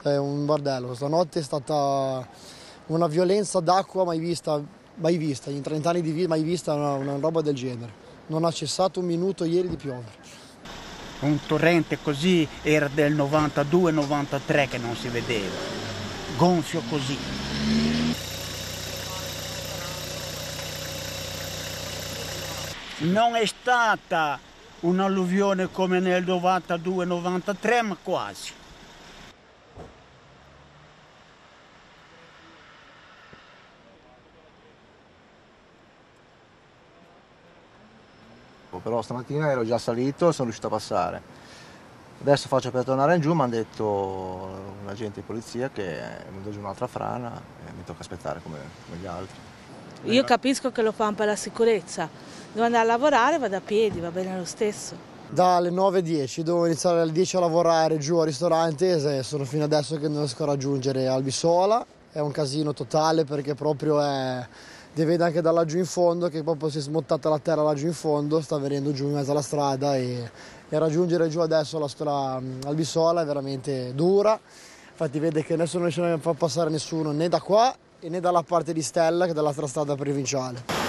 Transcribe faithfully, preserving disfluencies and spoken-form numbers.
è un bordello. Stanotte è stata una violenza d'acqua mai vista, mai vista, in trent'anni di vita mai vista una, una roba del genere. Non ha cessato un minuto ieri di piovere. Un torrente così era del novantadue novantatré che non si vedeva, gonfio così. Non è stata un'alluvione come nel novantadue novantatré, ma quasi. Però stamattina ero già salito e sono riuscito a passare. Adesso faccio per tornare in giù, mi hanno detto un agente di polizia che è venuta giù un'altra frana e mi tocca aspettare come, come gli altri. Io capisco che lo fanno per la sicurezza, devo andare a lavorare, vado a piedi, va bene lo stesso. Dalle nove alle dieci, devo iniziare alle dieci a lavorare giù al ristorante e sono fino adesso che non riesco a raggiungere Albisola. È un casino totale perché proprio è... Ti vede anche da laggiù in fondo che proprio si è smontata la terra laggiù in fondo, sta venendo giù in mezzo alla strada e, e raggiungere giù adesso la strada Albisola è veramente dura. Infatti vede che adesso non riesce a far passare nessuno né da qua e né dalla parte di Stella che è dall'altra strada provinciale.